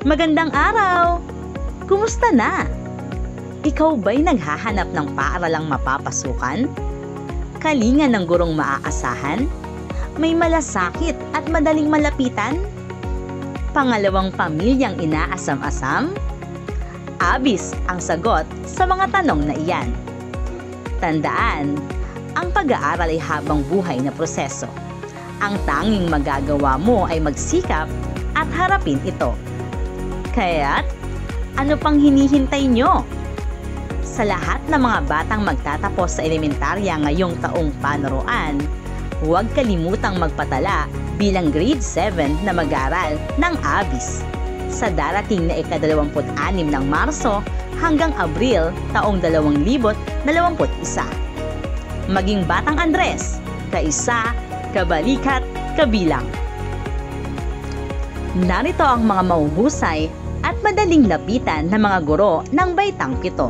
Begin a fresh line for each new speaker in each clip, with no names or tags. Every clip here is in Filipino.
Magandang araw! Kumusta na? Ikaw ba'y naghahanap ng paaralang mapapasukan? Kalinga ng gurong maaasahan? May malasakit at madaling malapitan? Pangalawang pamilyang inaasam-asam? Abis ang sagot sa mga tanong na iyan. Tandaan, ang pag-aaral ay habang buhay na proseso. Ang tanging magagawa mo ay magsikap at harapin ito. Kaya't, ano pang hinihintay nyo? Sa lahat ng mga batang magtatapos sa elementarya ngayong taong panuruan, huwag kalimutang magpatala bilang grade 7 na mag-aaral ng ABIS sa darating na ika-26 ng Marso hanggang Abril taong 2021. Maging Batang Andres, kaisa, kabalikat, kabilang. Narito ang mga mahuhusay at madaling lapitan ng mga guro ng Baitang Pito.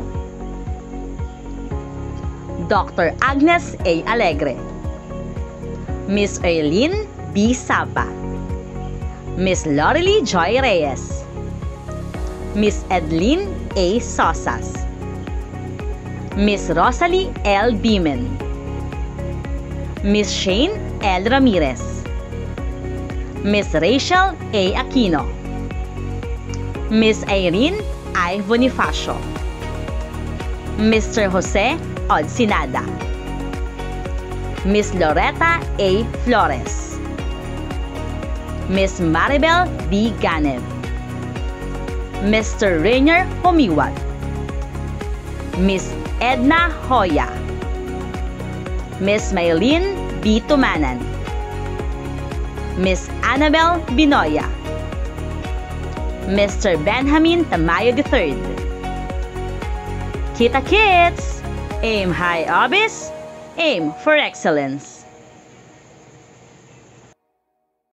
Dr. Agnes A. Alegre, Miss Eileen B. Sapa, Miss Lorely Joy Reyes, Miss Edlyn A. Sosas, Miss Rosalie L. Bimen, Miss Shane L. Ramirez, Miss Rachel A. Aquino, Miss Irene I. Bonifacio, Mr. Jose Odsinada, Miss Loretta A. Flores, Miss Maribel B. Ganev, Mr. Rainier Humiwat, Miss Edna Hoya, Miss Maylene B. Tumanan, Miss Annabel Binoya, Mr. Benjamin Tamayo III. Kita Kids! Aim high, Abis! Aim for excellence!